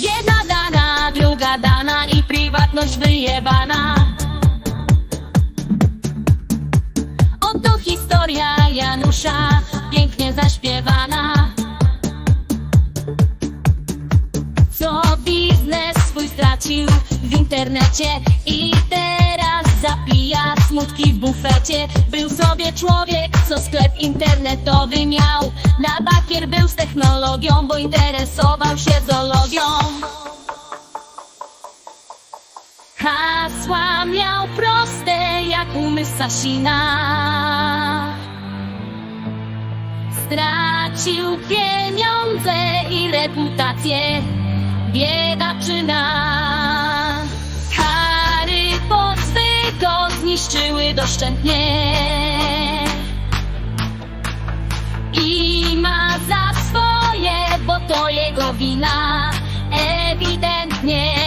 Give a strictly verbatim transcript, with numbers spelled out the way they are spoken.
Jedna dana, druga dana i prywatność wyjebana. Oto historia Janusza, pięknie zaśpiewana. Co biznes swój stracił w internecie i teraz zapija smutki w bufecie. Był sobie człowiek, co sklep internetowy miał. Na bakier był z technologią, bo interesował się zoologią. Hasła miał proste jak umysł Sasina. Stracił pieniądze i reputację, biedaczyna. Kary pozwy go zniszczyły doszczętnie i ma za swoje, bo to jego wina ewidentnie.